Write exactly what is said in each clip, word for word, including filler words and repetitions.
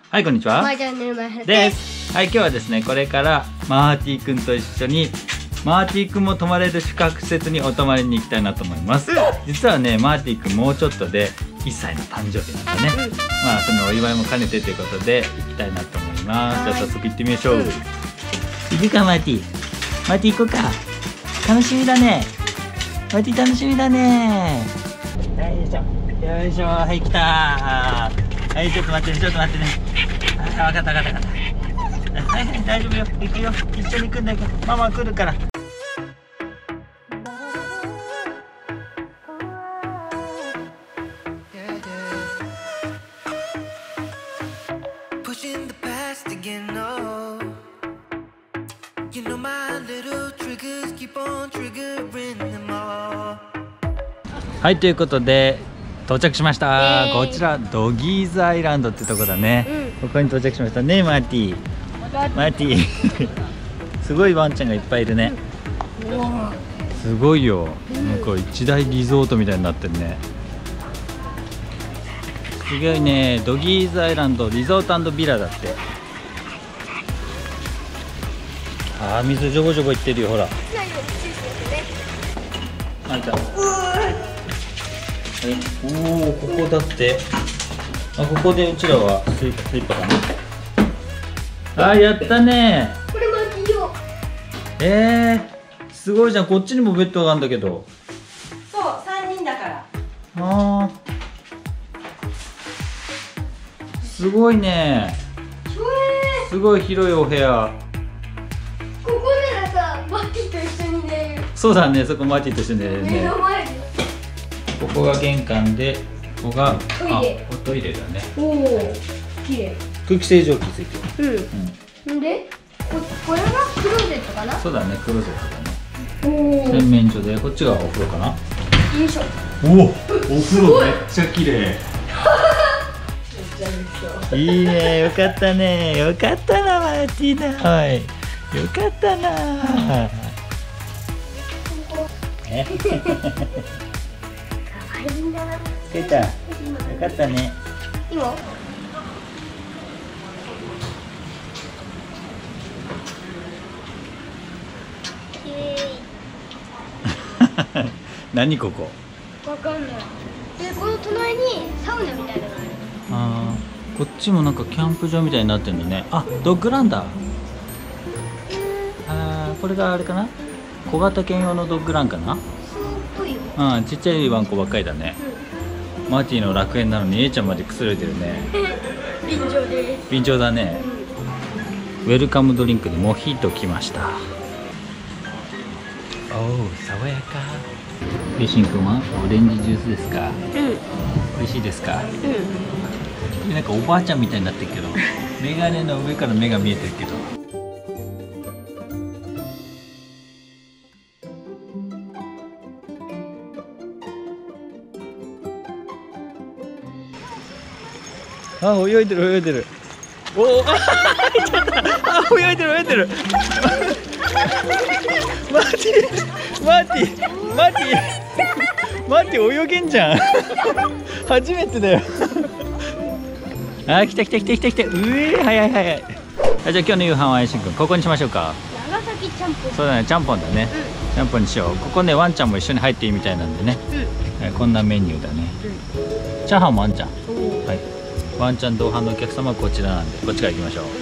はい、こんにちは。 マージャンヌルマヘです。はい、今日はですね、これからマーティくんと一緒にマーティくんも泊まれる宿泊施設にお泊まりに行きたいなと思います。実はね、マーティくんもうちょっとでいっさいの誕生日なんだね。うん、まあそのお祝いも兼ねてということで行きたいなと思います。じゃあ早速行ってみましょう。うん、行くかマーティ。マーティ行こうか。楽しみだね。マーティ楽しみだね。よいしょ。よいしょ。はい来たー。はい、ちょっと待ってね、ちょっと待ってね。あ、分かった分かった分かった。はいはい、大丈夫よ。行くよ。一緒に行くんだけど、ママ来るから。はい、ということで到着しました、えー、こちらドギーズアイランドってとこだね、うん、ここに到着しましたね。マーティマーティすごいワンちゃんがいっぱいいるね、うん、すごいよ、なんか一大リゾートみたいになってるね。すごいね、ドギーズアイランドリゾート&ビラだって。あー、水ジョボジョボいってるよ、ほら。あいた。おお、ここだって。あ、ここでうちらはスイスイッパかな。あ、やったね。 これマーティよ。 えー、すごいじゃん。こっちにもベッドがあるんだけど。 そう、三人だから。 ああ。すごいね。すごい広いお部屋。 ここならさ、マーティと一緒に寝る。 そうだね、そこマーティと一緒に寝るね。 目の前で。 ここが玄関で、ここがトイレ。 あ、トイレだね。 おお、綺麗。 空気清浄機ついてる。 うん。うん、で、こ、これがクローゼットかな。 そうだね、クローゼットだね。 おお。 洗面所で、こっちがお風呂かな。 よいしょ。 おお、お風呂めっちゃ綺麗。いいね、よかったね、よかったなマーティーナ、はい、よかったな。え、つけた、よかったね。 いいの？ 何ここ？ わかんない。で、この隣にサウナみたいなのがある。 あー、こっちもなんかキャンプ場みたいになってるんだね。あ、ドッグランだ。あー、これがあれかな、小型犬用のドッグランかな。 そうっぽいよ。 うん、ちっちゃいワンコばっかりだね、うん、マーティの楽園なのに A ちゃんまでくつろいでるね。 便乗です。 便乗だね、うん、ウェルカムドリンクでモヒート来ました。おお、爽やか。フィッシン君はオレンジジュースですか？うん。美味しいですか？うん。なんかおばあちゃんみたいになってるけど、メガネの上から目が見えてるけど。あ、泳いでる泳いでる。おお、あ、ちょっと、あ、泳いでる泳いでる。マーティ、マーティ、マーティ、マーティ泳げんじゃん。初めてだよ。あ、来た来た来た来た来た。うえー、早い早い。あ、じゃあ今日の夕飯はあやしんくん、ここにしましょうか。 長崎ちゃんぽん。 そうだね、ちゃんぽんだね。うん、ちゃんぽんにしよう。ここね、ワンちゃんも一緒に入っていいみたいなんでね。うん、えこんなメニューだね。うん、チャーハンもワンちゃん。はい。ワンちゃん同伴のお客様はこちらなんで、こっちから行きましょう。うん、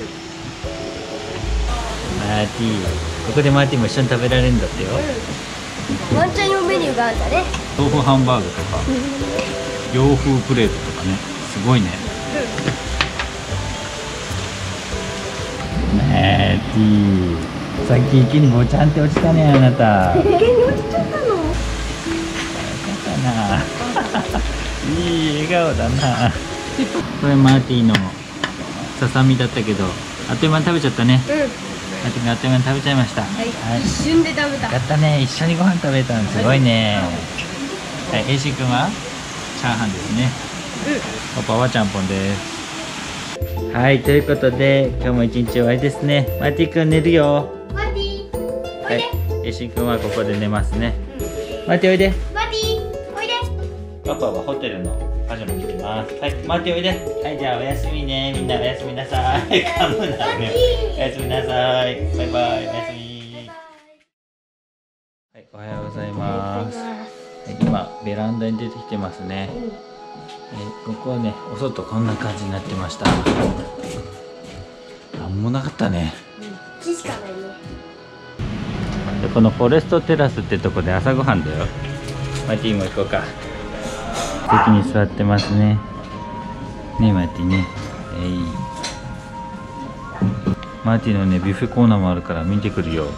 マーティー、ここでマーティーも一緒に食べられるんだってよ。 うん、ワンちゃん用メニューがあるんだね。 豆腐ハンバーグとか、洋風プレートとかね、すごいね。うん、マーティー、さっき池にぼちゃんって落ちたね、あなた。 池に落ちちゃったの。よかったな。いい笑顔だな。これマーティーのささみだったけど、あっという間に食べちゃったね。うん。マーティーがあっという間に食べちゃいました。はい。 はい、一瞬で食べた。 やったね、一緒にご飯食べたのすごいね。はい、エイシー君はチャーハンですね。うん。パパはちゃんぽんです。はい、ということで今日も一日終わりですね。マーティー君寝るよ。 マーティー、おいで。 はい、エイシー君はここで寝ますね。うん、マーティーおいで。 マーティー、おいで。 パパはホテルのパジャマ着てます。はい、マーティおいで。はい、じゃあおやすみね。みんなおやすみなさい。噛むなね。おやすみなさい。バイバイ。おやすみ。はい、おはようございます。はい、今ベランダに出てきてますね。えー、ここはね、お外こんな感じになってました。なんもなかったね。 木しかないね。 でこのフォレストテラスってとこで朝ごはんだよ。マーティも行こうか。席に座ってますね。ねえマーティね。えい。マーティのねビュッフェコーナーもあるから見てくるよ。はい、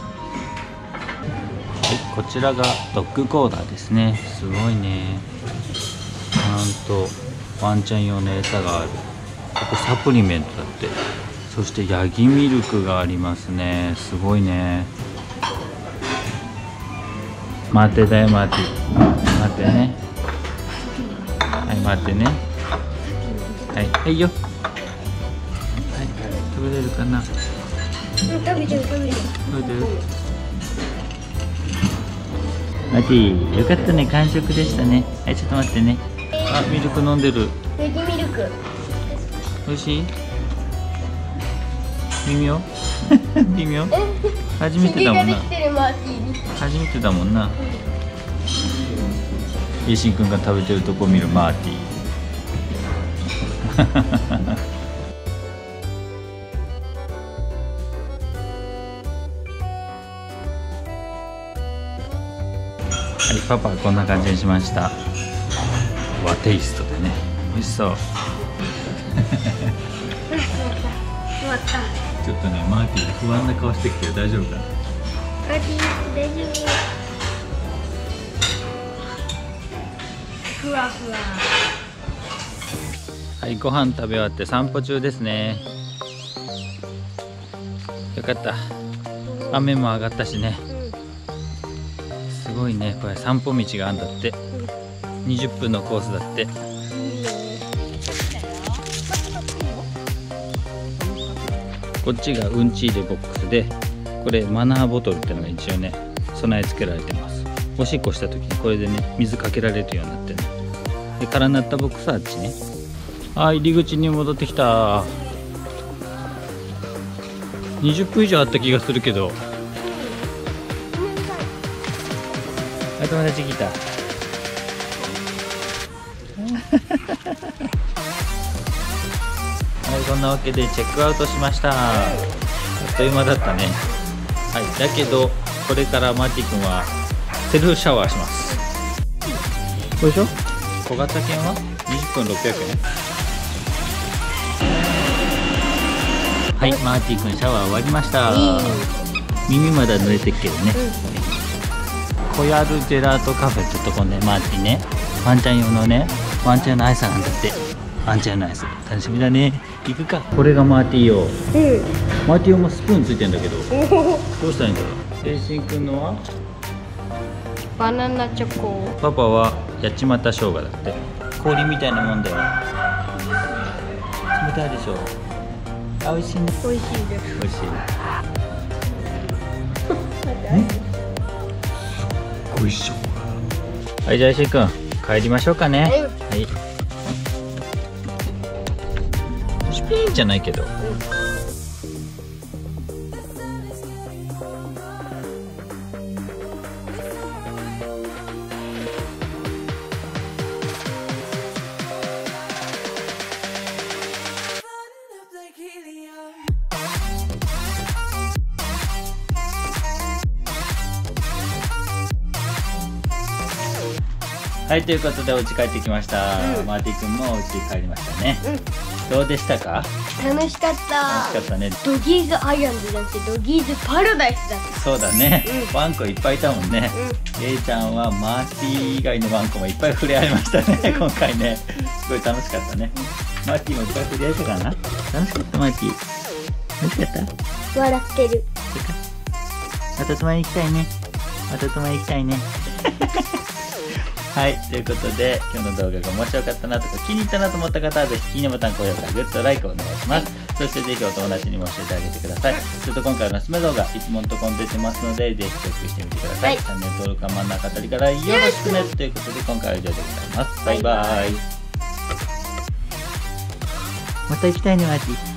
こちらがドッグコーナーですね。すごいね。なんとワンちゃん用の餌がある。ここサプリメントだって。そしてヤギミルクがありますね。すごいね。待ってだよマーティ。待ってね。はい待ってね。はいはいよ。はい食べれるかな。 食べてる食べてる。 食べてる。マーティよかったね。完食でしたね。はいちょっと待ってね。あミルク飲んでる。 ヤギミルク。 美味しい？微妙？微妙？初めてだもんな。初めてだもんな。イシンくんが食べてるとこ見るマーティ。はい、パパはこんな感じにしました。和テイストでね、美味しそう。ちょっとね、マーティが不安な顔してきてる。大丈夫かな？ マーティ大丈夫。ふわふわ。 はい、ご飯食べ終わって散歩中ですね。よかった。雨も上がったしね。すごいね、これ散歩道があるんだって。にじゅっぷんのコースだって。こっちがうんち入れボックスで、これマナーボトルってのが一応ね備え付けられてます。おしっこした時にこれでね水かけられるようになってね。で空になったボックスはあっちね。あ、入り口に戻ってきた。にじゅっぷん以上あった気がするけど。あ、友達来た。はい、そんなわけでチェックアウトしました。あっという間だったね。はい、だけどこれからマーティ君はセルフシャワーします。これでしょ？小型犬はにじゅっぷんろっぴゃくえん。はい、マーティ君シャワー終わりました。耳まだ濡れてるけどね。コヤルジェラートカフェってとこね、マーティね、ワンちゃん用のね、ワンちゃんのアイスなんだって。ワンちゃんのアイス楽しみだね。行くか。これがマーティ用。うん、マーティ用もスプーンついてんだけどどうしたらいいんだろう。レイシンくんのはバナナチョコ。 パパは八街生姜だって。氷みたいなもんだよ。冷たいでしょ。あ、美味しいね。 美味しいです。 美味しい。ご一緒。はい、じゃあ石井くん帰りましょうかね。はい。シュピーンじゃないけど。はい、ということでお家帰ってきました、うん、マーティ君もお家帰りましたね、うん、どうでしたか？ 楽しかった。 楽しかったね。 ドギーズアイランドじゃなくてドギーズパラダイスだった。 そうだね、うん、ワンコいっぱいいたもんね、 うん、 レイちゃんはマーティ以外のワンコもいっぱい触れ合いましたね、うん、今回ねすごい楽しかったね。マーティもいっぱい触れ合えたかな。楽しかった。マーティ楽しかった。 笑ってる。 また泊まりに行きたいね。また泊まりに行きたいねはい、ということで今日の動画が面白かったなとか気に入ったなと思った方はぜひいいねボタン、高評価、グッド、ライクお願いします。そしてぜひお友達にも教えてあげてください。それと今回のおすすめ動画いつものところに出てますのでぜひチェックしてみてください、はい、チャンネル登録は真ん中あたりからよろしくねということで今回は以上でございます。バイバイ。 また行きたいねマーティ。